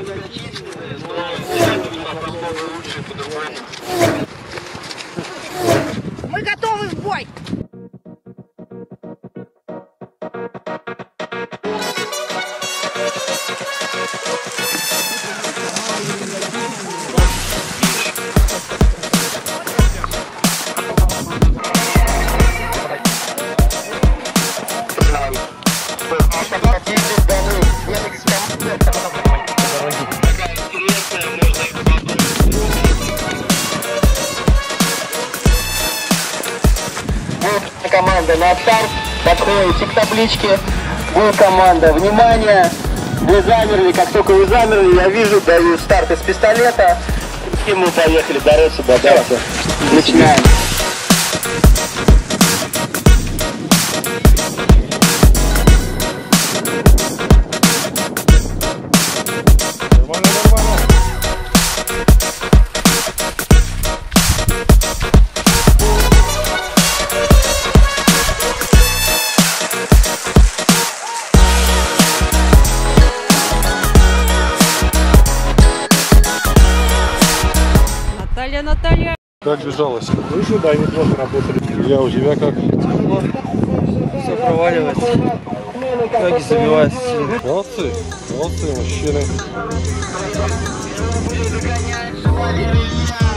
Мы готовы в бой! Команда на старт, подходите к табличке, будет команда, внимание, вы замерли, как только вы замерли, я вижу, даю старт из пистолета, и мы поехали, дальше, дальше, начинаем. Наталья. Как бежалось? Ну, да, неплохо работали. Я у тебя как? Все проваливается. Ноги забиваются сильно. Молодцы, молодцы, мужчины.